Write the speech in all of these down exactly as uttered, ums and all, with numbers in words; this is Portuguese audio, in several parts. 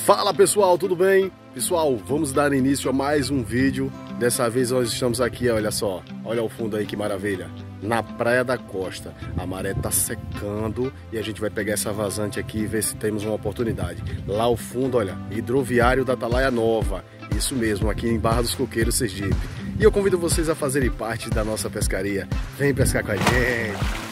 Fala pessoal, tudo bem? Pessoal, vamos dar início a mais um vídeo. Dessa vez nós estamos aqui, olha só, olha ao fundo aí que maravilha, na Praia da Costa. A maré tá secando e a gente vai pegar essa vazante aqui e ver se temos uma oportunidade. Lá ao fundo, olha, hidroviário da Atalaia Nova, isso mesmo, aqui em Barra dos Coqueiros, Sergipe. E eu convido vocês a fazerem parte da nossa pescaria. Vem pescar com a gente!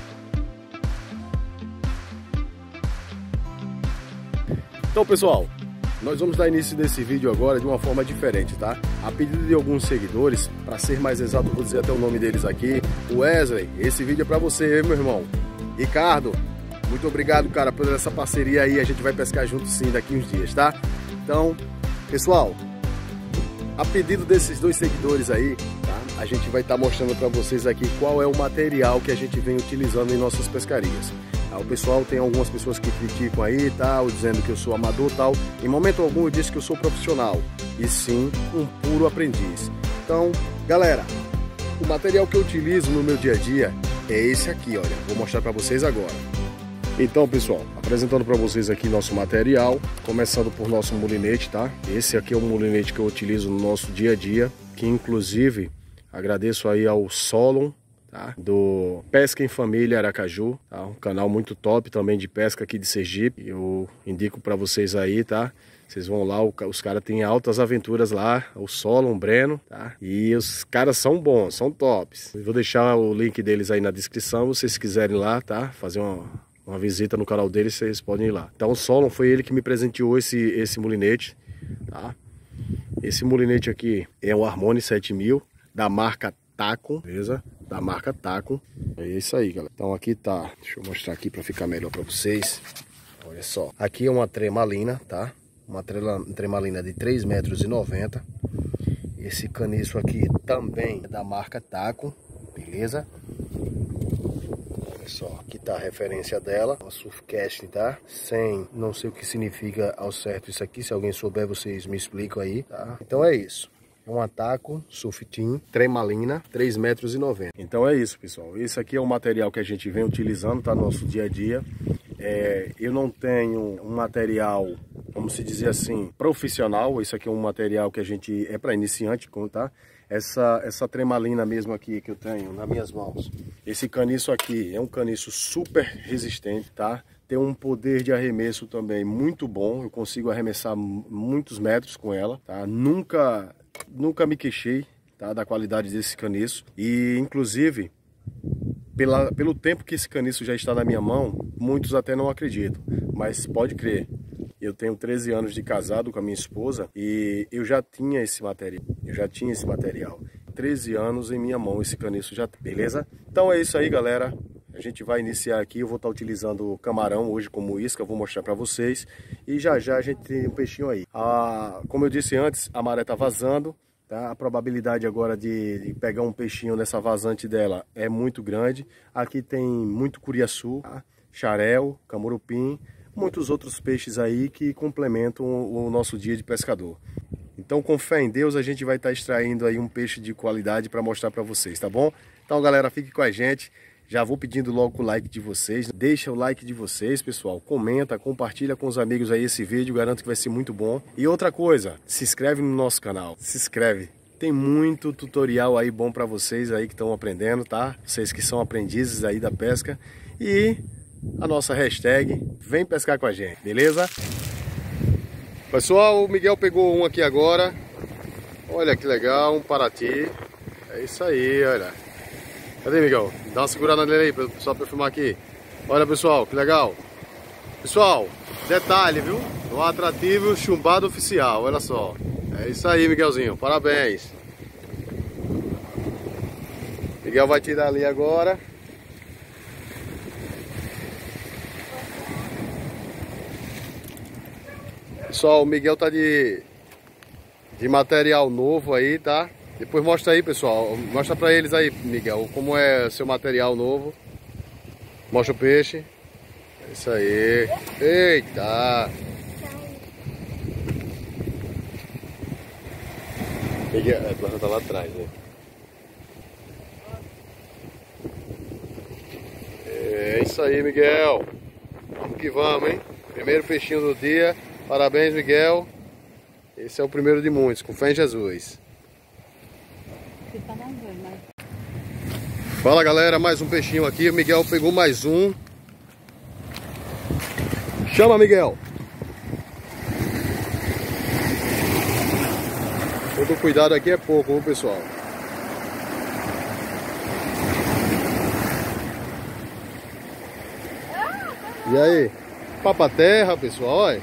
Então pessoal, nós vamos dar início nesse vídeo agora de uma forma diferente, tá? A pedido de alguns seguidores, para ser mais exato, vou dizer até o nome deles aqui. O Wesley, esse vídeo é para você, meu irmão. Ricardo, muito obrigado, cara, por essa parceria aí. A gente vai pescar junto sim daqui uns dias, tá? Então, pessoal, a pedido desses dois seguidores aí, tá? A gente vai estar tá mostrando para vocês aqui qual é o material que a gente vem utilizando em nossas pescarias. O pessoal, tem algumas pessoas que criticam aí, tal, dizendo que eu sou amador, tal. Em momento algum eu disse que eu sou profissional, e sim um puro aprendiz. Então, galera, o material que eu utilizo no meu dia a dia é esse aqui, olha. Vou mostrar para vocês agora. Então, pessoal, apresentando para vocês aqui nosso material, começando por nosso molinete, tá? Esse aqui é o molinete que eu utilizo no nosso dia a dia, que inclusive agradeço aí ao Solon, tá? Do Pesca em Família Aracaju, tá? Um canal muito top também de pesca aqui de Sergipe. Eu indico para vocês aí, tá? Vocês vão lá, os caras têm altas aventuras lá, o Solon, o Breno, tá? E os caras são bons, são tops. Eu vou deixar o link deles aí na descrição, se vocês quiserem lá, tá? Fazer uma, uma visita no canal deles, vocês podem ir lá. Então o Solon foi ele que me presenteou esse, esse molinete, tá? Esse molinete aqui é um Harmony sete mil, da marca Taco, beleza? Da marca Taco. É isso aí, galera. Então aqui tá, deixa eu mostrar aqui para ficar melhor para vocês. Olha só, aqui é uma tremalina, tá? Uma tremalina de três metros e noventa. Esse caniço aqui também é da marca Taco, beleza? Olha só, aqui tá a referência dela, uma Surfcast, tá? Sem, não sei o que significa ao certo isso aqui, se alguém souber vocês me explicam aí, tá? Então é isso. É um Taco Surf Team tremalina, três metros e noventa. Então é isso, pessoal. Esse aqui é o material que a gente vem utilizando, tá? No nosso dia a dia. É, eu não tenho um material, vamos se dizer assim, profissional. Isso aqui é um material que a gente é para iniciante, tá? Essa, essa tremalina mesmo aqui que eu tenho nas minhas mãos. Esse caniço aqui é um caniço super resistente, tá? Tem um poder de arremesso também muito bom. Eu consigo arremessar muitos metros com ela, tá? Nunca... Nunca me queixei, tá, da qualidade desse caniço. E inclusive pela, pelo tempo que esse caniço já está na minha mão, muitos até não acreditam, mas pode crer, eu tenho treze anos de casado com a minha esposa e eu já tinha esse material, eu já tinha esse material, treze anos em minha mão esse caniço já, beleza? Então é isso aí, galera. A gente vai iniciar aqui, eu vou estar utilizando o camarão hoje como isca, eu vou mostrar para vocês. E já já a gente tem um peixinho aí. Ah, como eu disse antes, a maré tá vazando, tá? A probabilidade agora de, de pegar um peixinho nessa vazante dela é muito grande. Aqui tem muito curiaçu, tá? Xarel, camurupim, muitos outros peixes aí que complementam o, o nosso dia de pescador. Então, com fé em Deus, a gente vai estar extraindo aí um peixe de qualidade para mostrar para vocês, tá bom? Então, galera, fique com a gente. Já vou pedindo logo o like de vocês, deixa o like de vocês, pessoal, comenta, compartilha com os amigos aí esse vídeo, garanto que vai ser muito bom. E outra coisa, se inscreve no nosso canal, se inscreve, tem muito tutorial aí bom para vocês aí que estão aprendendo, tá? Vocês que são aprendizes aí da pesca. E a nossa hashtag, vem pescar com a gente, beleza? Pessoal, o Miguel pegou um aqui agora, olha que legal, um Paraty, é isso aí, olha. Cadê, Miguel? Dá uma segurada nele aí, só para filmar aqui. Olha, pessoal, que legal. Pessoal, detalhe, viu? Um atrativo chumbado oficial, olha só. É isso aí, Miguelzinho, parabéns. Miguel vai tirar ali agora. Pessoal, o Miguel tá de, de material novo aí, tá? Depois mostra aí, pessoal, mostra pra eles aí, Miguel, como é seu material novo. Mostra o peixe. É isso aí. Eita! Miguel, a planta tá lá atrás, né? É isso aí, Miguel. Vamos que vamos, hein? Primeiro peixinho do dia. Parabéns, Miguel. Esse é o primeiro de muitos, com fé em Jesus. Fala, galera, mais um peixinho aqui. O Miguel pegou mais um. Chama, Miguel. Todo cuidado aqui é pouco, viu, pessoal? E aí? Papa-terra, pessoal, olha.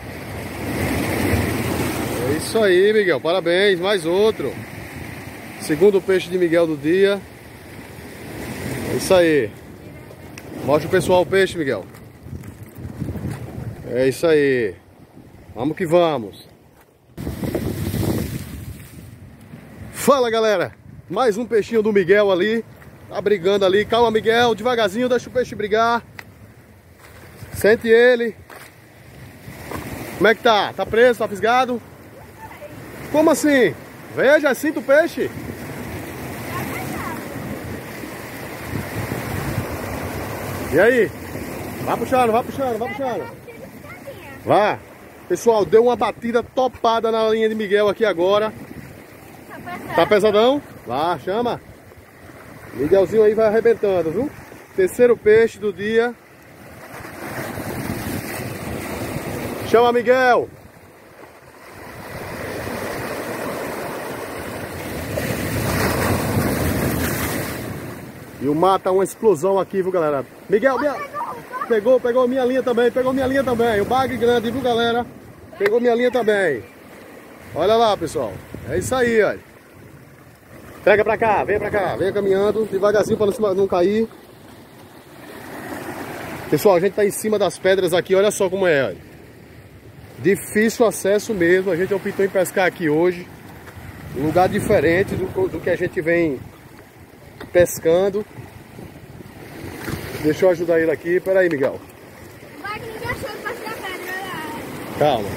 É isso aí, Miguel. Parabéns, mais outro. Segundo peixe de Miguel do dia. É isso aí. Mostra o pessoal o peixe, Miguel. É isso aí. Vamos que vamos. Fala, galera. Mais um peixinho do Miguel ali. Tá brigando ali. Calma, Miguel. Devagarzinho, deixa o peixe brigar. Sente ele. Como é que tá? Tá preso? Tá fisgado? Como assim? Veja, sinta o peixe. E aí? Vai puxando, vai puxando, vai puxando. Vá. Pessoal, deu uma batida topada na linha de Miguel aqui agora. Tá pesadão? Vá, chama. Miguelzinho aí vai arrebentando, viu? Terceiro peixe do dia. Chama, Miguel. E o mar tá uma explosão aqui, viu, galera? Miguel, minha... pegou, pegou minha linha também, pegou minha linha também. O bagre grande, viu, galera? Pegou minha linha também. Olha lá, pessoal. É isso aí, olha. Pega pra cá, vem pra cá, vem caminhando devagarzinho pra não, não cair. Pessoal, a gente tá em cima das pedras aqui, olha só como é, olha. Difícil acesso mesmo, a gente optou em pescar aqui hoje. Um lugar diferente do, do que a gente vem pescando. Deixa eu ajudar ele aqui, pera aí, Miguel. Vai que ninguém achou que passei a pedra, olha. Calma.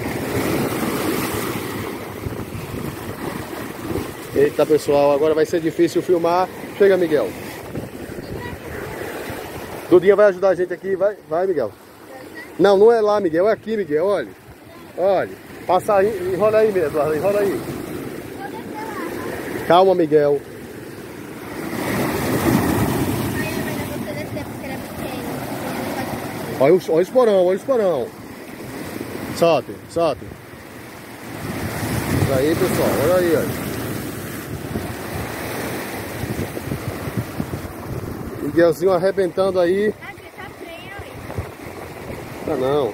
Eita, pessoal, agora vai ser difícil filmar. Chega, Miguel. Dudinha vai ajudar a gente aqui, vai, vai, Miguel. Não, não é lá, Miguel, é aqui, Miguel, olha. Olha, passa aí, enrola aí mesmo, enrola aí. Calma, Miguel. Olha o, olha o esporão, olha o esporão. Solte, solte. Isso aí, pessoal, olha aí, olha. Miguelzinho arrebentando aí. Ah, não.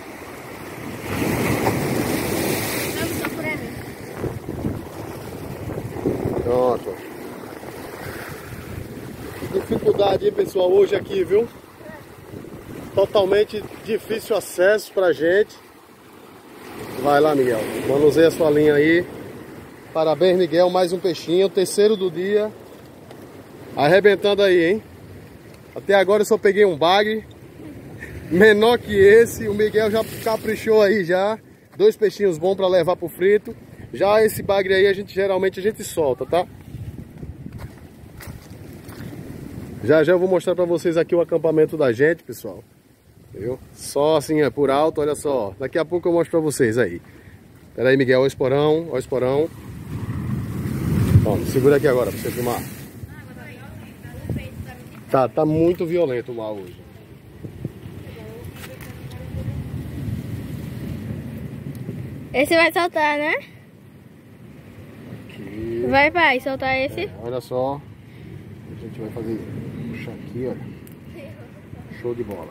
Pronto. Dificuldade, hein, pessoal, hoje aqui, viu? Totalmente difícil acesso pra gente. Vai lá, Miguel. Manuseia a sua linha aí. Parabéns, Miguel. Mais um peixinho. Terceiro do dia. Arrebentando aí, hein? Até agora eu só peguei um bagre. Menor que esse. O Miguel já caprichou aí já. Dois peixinhos bons pra levar pro frito. Já esse bagre aí a gente geralmente a gente solta, tá? Já já eu vou mostrar pra vocês aqui o acampamento da gente, pessoal. Viu? Só assim, é por alto, olha só. Daqui a pouco eu mostro pra vocês aí. Pera aí, Miguel, olha o esporão, olha o esporão. Vamos, segura aqui agora pra você filmar. Tá, tá muito violento o mar hoje. Esse vai soltar, né? Aqui. Vai, pai, soltar esse. É, olha só. A gente vai fazer. Puxar aqui, olha. Show de bola.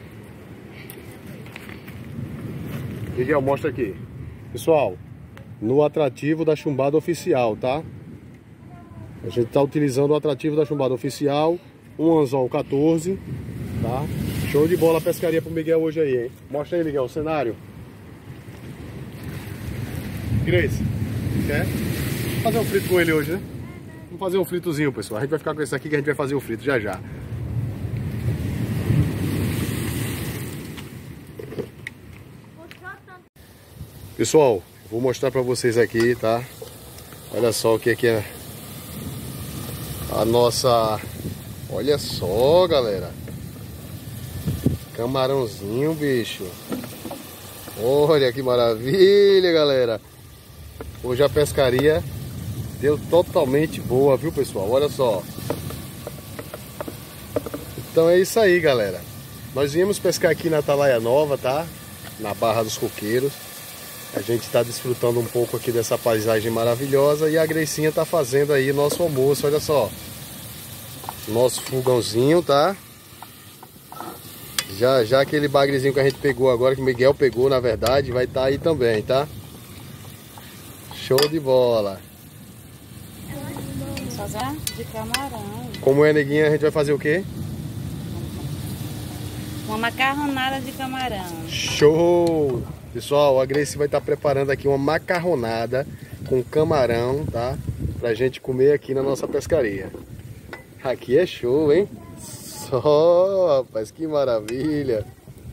Miguel, mostra aqui. Pessoal, no atrativo da chumbada oficial, tá? A gente tá utilizando o atrativo da chumbada oficial. Um anzol quatorze, tá? Show de bola a pescaria pro Miguel hoje aí, hein? Mostra aí, Miguel, o cenário. Grace, quer fazer um frito com ele hoje, né? Vamos fazer um fritozinho, pessoal. A gente vai ficar com esse aqui que a gente vai fazer o frito já já. Pessoal, vou mostrar pra vocês aqui, tá? Olha só o que aqui é a nossa... Olha só, galera. Camarãozinho, bicho. Olha que maravilha, galera. Hoje a pescaria deu totalmente boa, viu, pessoal? Olha só. Então é isso aí, galera. Nós viemos pescar aqui na Atalaia Nova, tá? Na Barra dos Coqueiros. A gente está desfrutando um pouco aqui dessa paisagem maravilhosa. E a Greicinha tá fazendo aí nosso almoço, olha só. Nosso fogãozinho, tá? Já, já aquele bagrezinho que a gente pegou agora, que o Miguel pegou, na verdade, vai estar aí também, tá? Show de bola. Vamos fazer de camarão. Como é, neguinha, a gente vai fazer o quê? Uma macarronada de camarão. Show! Pessoal, a Grace vai estar preparando aqui uma macarronada com camarão, tá? Pra gente comer aqui na nossa pescaria. Aqui é show, hein? Só, rapaz, que maravilha!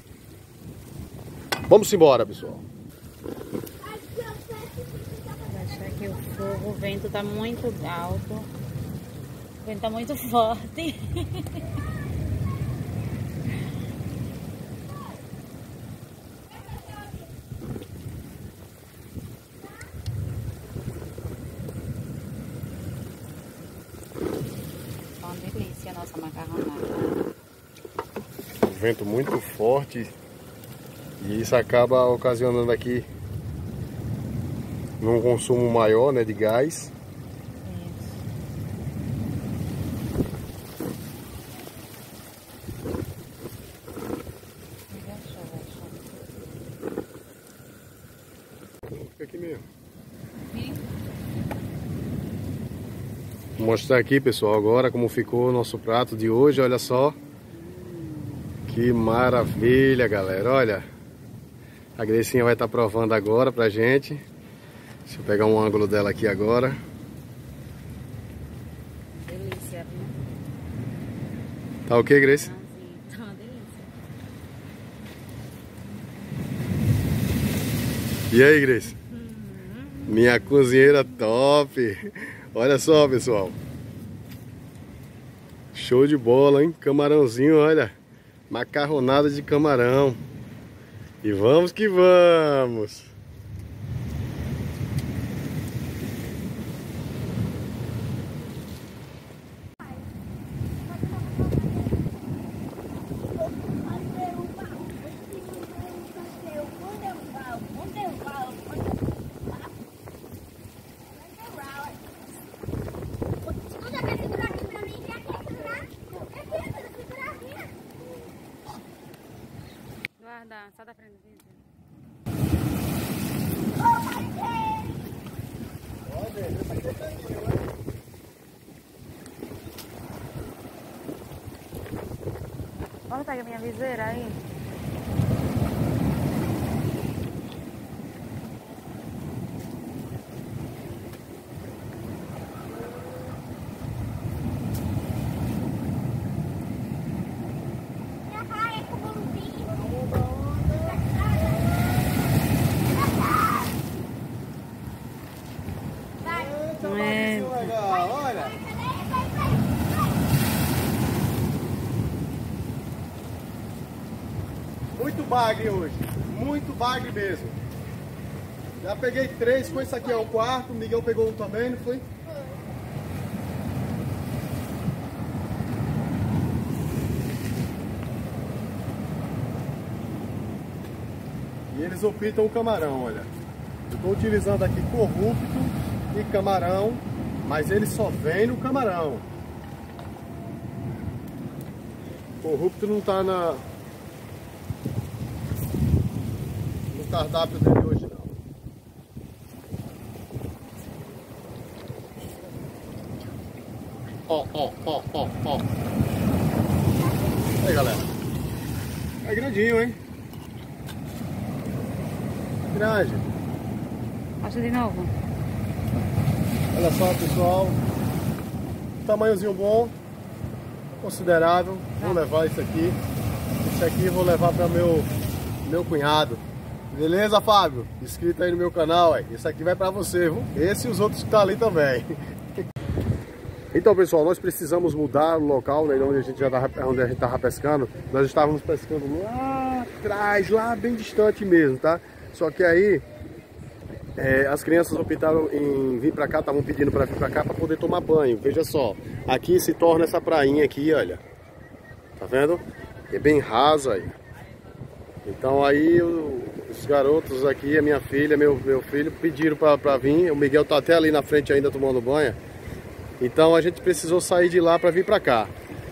Vamos embora, pessoal. Vou baixar aqui o fogo, o vento tá muito alto. O vento tá muito forte. Uma delícia a nossa macarronada. O vento muito forte e isso acaba ocasionando aqui num consumo maior, né, de gás. Fica aqui mesmo. Vou mostrar aqui, pessoal, agora como ficou o nosso prato de hoje. Olha só. Que maravilha, galera. Olha. A Greicinha vai estar provando agora pra gente. Deixa eu pegar um ângulo dela aqui agora. Delícia, viu? Tá ok, Grace? Tá uma delícia. E aí, Grace? Minha cozinheira top. Olha só, pessoal. Show de bola, hein? Camarãozinho, olha. Macarronada de camarão. E vamos que vamos. Guarda, só da frente. Vamos pegar minha viseira aí. É. Olha. Muito bagre hoje, muito bagre mesmo. Já peguei três, com esse aqui é o quarto, o Miguel pegou um também, não foi? E eles optam o camarão, olha. Eu estou utilizando aqui corrupto e camarão, mas ele só vem no camarão. Corrupto não está na... no cardápio dele hoje não. Ó, ó, ó, ó, ó. Aí, galera. É grandinho, hein? Grande. Acha de novo. Olha só, pessoal. Tamanhozinho bom. Considerável. Vou levar isso aqui. Esse aqui eu vou levar para meu meu cunhado. Beleza, Fábio? Inscrito aí no meu canal, ué. Esse aqui vai para você, viu? Esse e os outros que tá ali também. Então, pessoal, nós precisamos mudar o local, né, onde a gente já tava, onde a gente tava pescando. Nós estávamos pescando lá atrás, lá bem distante mesmo, tá? Só que aí é, as crianças optaram em vir pra cá, estavam pedindo para vir pra cá para poder tomar banho. Veja só, aqui se torna essa prainha aqui, olha. Tá vendo? É bem rasa aí. Então aí o, os garotos aqui, a minha filha, meu, meu filho, pediram para vir. O Miguel tá até ali na frente ainda tomando banho. Então a gente precisou sair de lá para vir para cá.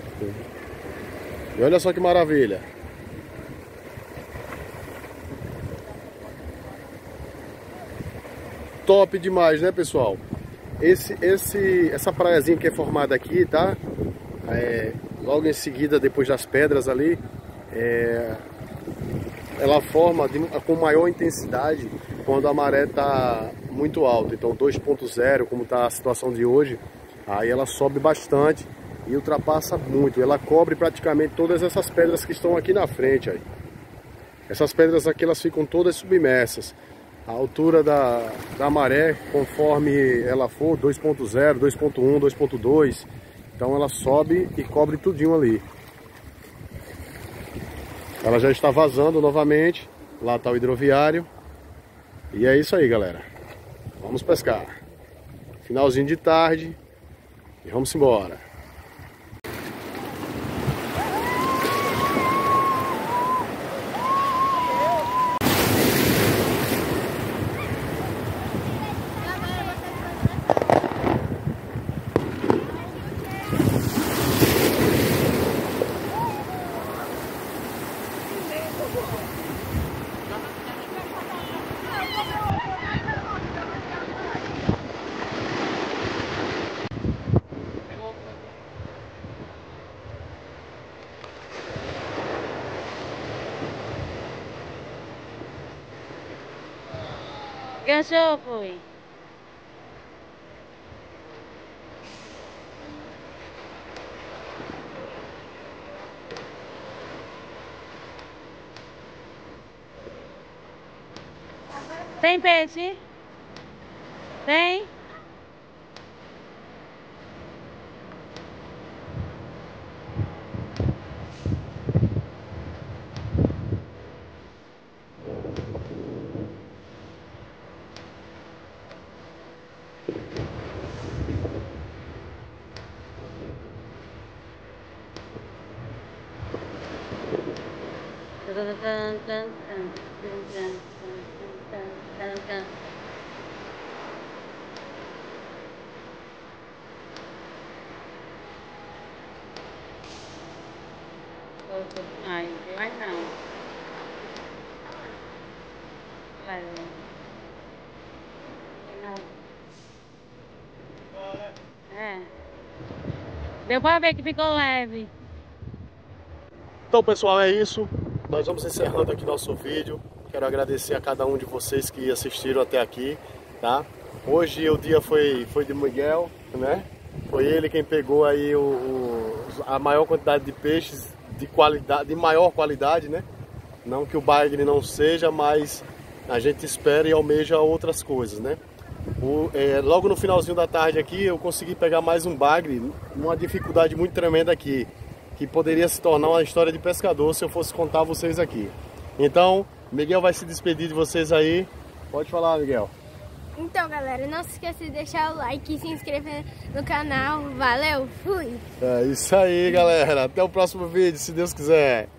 E olha só que maravilha. Top demais, né, pessoal? Esse, esse, essa praiazinha que é formada aqui, tá? É, logo em seguida, depois das pedras ali, é, ela forma de, com maior intensidade quando a maré está muito alta. Então dois ponto zero, como está a situação de hoje, aí ela sobe bastante e ultrapassa muito. Ela cobre praticamente todas essas pedras que estão aqui na frente. Aí. Essas pedras aqui elas ficam todas submersas. A altura da, da maré, conforme ela for, dois ponto zero, dois ponto um, dois ponto dois, então ela sobe e cobre tudinho ali. Ela já está vazando novamente, lá está o hidroviário. E é isso aí, galera. Vamos pescar. Finalzinho de tarde e vamos embora. Ganchou, foi. Tem peixe? Tem? Ai, não tem mais não. Vai, é. Deu pra ver que ficou leve. Então, pessoal, é isso. Nós vamos encerrando aqui nosso vídeo. Quero agradecer a cada um de vocês que assistiram até aqui, tá? Hoje o dia foi, foi de Miguel, né? Foi ele quem pegou aí o, o, a maior quantidade de peixes de qualidade, de maior qualidade, né? Não que o bagre não seja, mas a gente espera e almeja outras coisas, né? O, é, logo no finalzinho da tarde aqui eu consegui pegar mais um bagre, uma dificuldade muito tremenda aqui, que poderia se tornar uma história de pescador se eu fosse contar a vocês aqui. Então, Miguel vai se despedir de vocês aí. Pode falar, Miguel. Então, galera, não se esqueça de deixar o like e se inscrever no canal. Valeu, fui! É isso aí, galera. Até o próximo vídeo, se Deus quiser.